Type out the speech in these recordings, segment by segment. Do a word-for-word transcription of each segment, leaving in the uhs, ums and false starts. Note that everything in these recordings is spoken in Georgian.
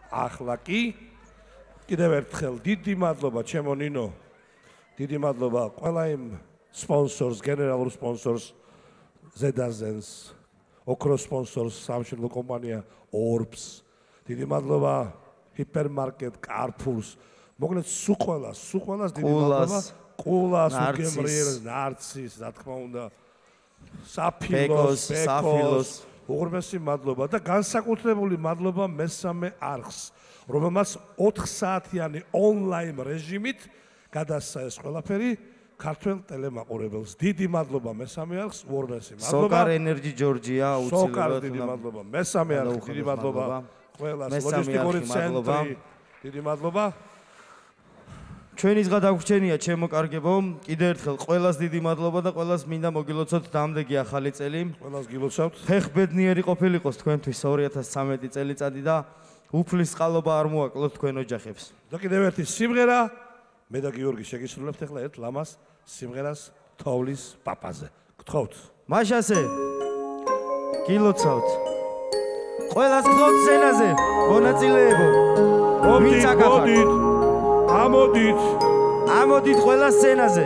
ახლა კი კიდევ ერთხელ დიდი მადლობა ჩემო ნინო. დიდი მადლობა ყველა იმ სპონსორს, გენერალურ სპონსორს, ზედაზენს, ოქროს სპონსორს, სამშენებლო კომპანია ორბს. დიდი მადლობა ჰიპერმარკეტ კარფურს. მოგლეთ სულ ყველას, სულ ყველას დიდი მადლობა. ყულას, უგემრიელს, ნარცის, რა თქმა უნდა, საფილოს, საფილოს. უღრმესი მადლობა და განსაკუთრებული მადლობა მესამე არხს, რომელმაც ოთხ საათიანი ონლაინ რეჟიმით გადასცა ეს ყველაფერი ქართველ ტელემაყურებელს. დიდი მადლობა მესამე არხს, უღრმესი მადლობა. სოკარ ენერჯი ჯორჯია, უცილებლად დიდი მადლობა. მესამე არხს დიდი მადლობა. ყველას ლოჯისტიკური ცენტრი, დიდი მადლობა. ჩვენი ზღა დაგვრჩენია ჩემო კარგებო, კიდევ ერთხელ ყველას დიდი მადლობა და ყველას მინდა მოგილოცოთ დამდეგი ახალი წელი. ყველას გილოცავთ. ფეხბედნიერი ყოფილიყოს თქვენთვის ორი ათას ცხრამეტი წელიწადი და უფლის წყალობა არ მოაკლოთ თქვენ ოჯახებს. და კიდევ ერთი სიმღერა, მე და გიორგი შეგისრულებთ ახლა ერთ ლამას სიმღერას თოვლის პაპაზე. გთხოვთ. მაშასე გილოცავთ. ყველას გთხოვთ სცენაზე, მონაწილეებო. მოდით, მოდით. ამოდით ამოდით ყველა სცენაზე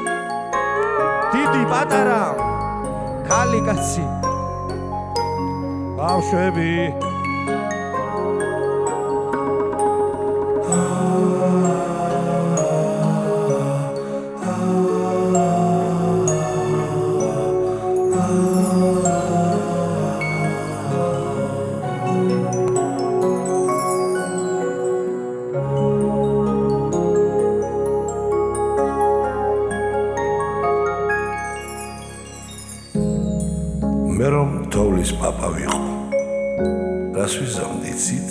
დიდი პატარა ქალი კაცი ბავშვები მე რომ თოვლის პაპა ვიყო რას ვიზამდი იცით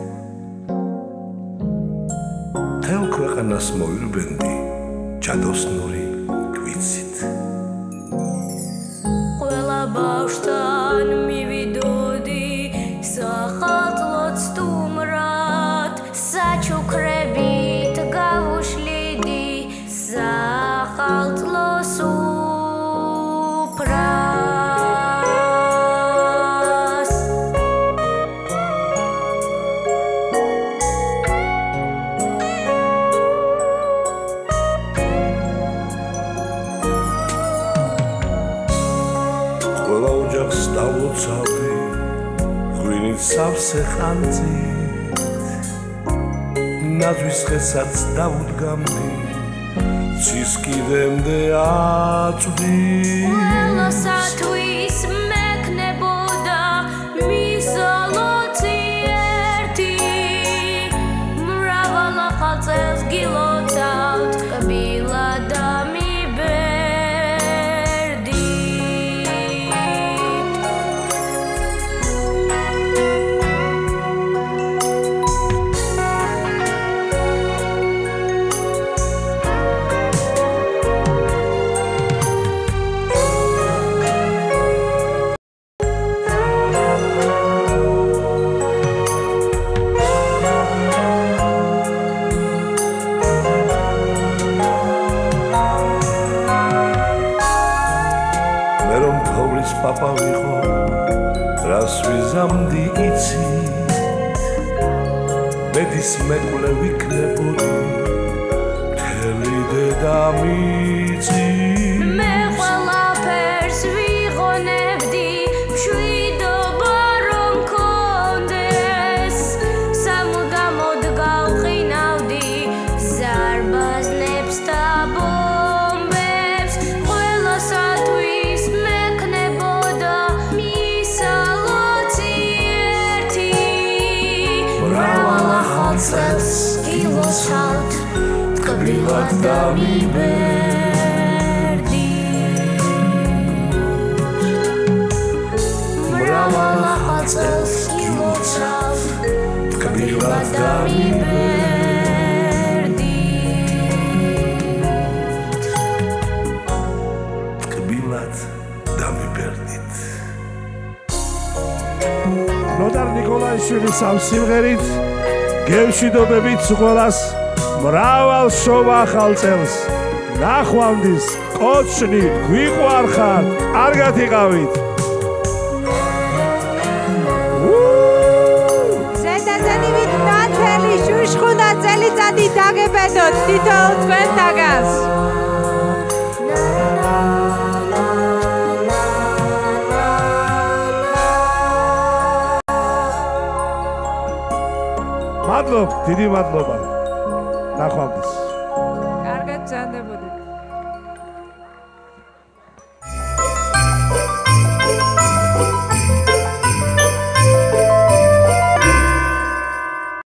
თელ ქვეყანას მოვირბენდი ჯადოსნური გვიცით ყველა ბავშვთან მივიდოდი სახალხო სტუმრად საჩუქრებით გავუშლიდი სახალხო სუფრად დავუცავდი ღვინით სავსე ხანძით ნაძვის ხესაც დავუდგამდი ცის კიდემდე აწვდი ყველასათვის მექნებოდა მისალოცი ერთი მრავალ ახალწელს გილოცავთ კბილა და პაპა ვიყო რას ვიზამდი იცით მედის მეკვლე ვიქნებოდი მთელი დედამიწით მე ყველაფერს ვიღონებდი მშვიდობა რომ მქონდეს სამუდამოდ გავყინავდი ზარბაზნებს და ბომბებს ყველასათვის ახალწელს გილოცავთ ტკბილად დამიბერდით მრავალ ახალწელს გილოცავთ ტკბილად დამიბერდით ტკბილად დამიბერდით ნოდარ ნიკოლაიშვილის ამ სიმღერით გევშვიდობებით ყველას მრავალ შოვა ახალწელს ნახვამდის კოჩნი გვიყვარხარ კარგად იყავით ზედაზენი ვიტნად პირველი შუშხუნა წელიწადი დაგებედოთ თითოეულ თქვენთაგანს. მადლობ, დიდი მადლობა. ნახვამდის.